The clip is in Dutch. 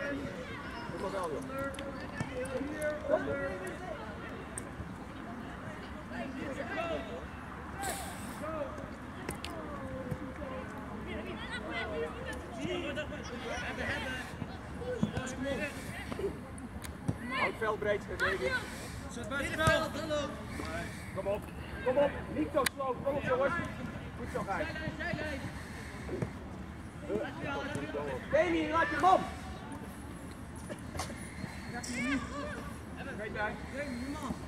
Kom maar wel, joh. Houd veldbreed, David. Zet bij het veld. Kom op, kom op. Niet zo slow. Kom op, jongens. Goed zo, Gijs. Demi, laat je man. Geef daar.